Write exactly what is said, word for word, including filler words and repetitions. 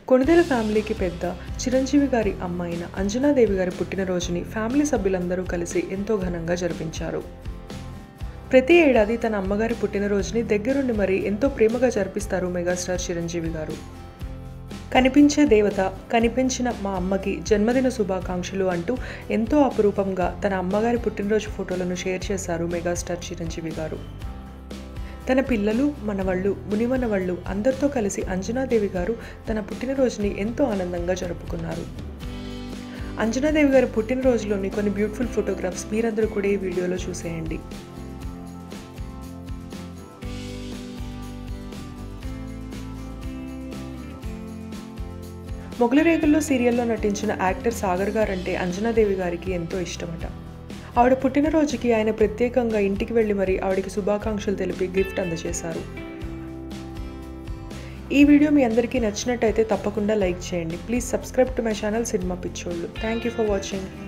కొణిదెల ఫ్యామిలీకి పెద్ద చిరంజీవి గారి అమ్మ అయిన అంజనాదేవి గారి పుట్టినరోజుని ఫ్యామిలీ సభ్యులందరూ కలిసి ఎంతో ఘనంగా జరిపించారు. ప్రతి ఏడాది తన అమ్మగారి పుట్టినరోజుని దగ్గరుండి మరీ ఎంతో ప్రేమగా జరిపిస్తారు మెగాస్టార్ చిరంజీవి గారు. కనిపించే దేవత కనిపించిన మా అమ్మకి జన్మదిన శుభాకాంక్షలు అంటూ ఎంతో అపురూపంగా తన అమ్మగారి పుట్టినరోజు ఫోటోలను షేర్ చేశారు మెగాస్టార్ చిరంజీవి గారు. తన పిల్లలు, మనవళ్ళు, మునిమనవళ్ళు అందరితో కలిసి అంజనాదేవి గారు తన పుట్టినరోజుని ఎంతో ఆనందంగా జరుపుకున్నారు. అంజనాదేవి గారి పుట్టినరోజులోని కొన్ని బ్యూటిఫుల్ ఫోటోగ్రాఫ్స్ మీరందరూ కూడా ఈ వీడియోలో చూసేయండి. మొగలిరేకుల్లో సీరియల్లో నటించిన యాక్టర్ సాగర్ గారంటే అంజనాదేవి గారికి ఎంతో ఇష్టమట. ఆవిడ పుట్టినరోజుకి ఆయన ప్రత్యేకంగా ఇంటికి వెళ్ళి మరి ఆవిడకి శుభాకాంక్షలు తెలిపి గిఫ్ట్ అందజేశారు. ఈ వీడియో మీ అందరికీ నచ్చినట్టయితే తప్పకుండా లైక్ చేయండి. Please subscribe to my channel cinema పిచ్చోళ్ళు. Thank you for watching.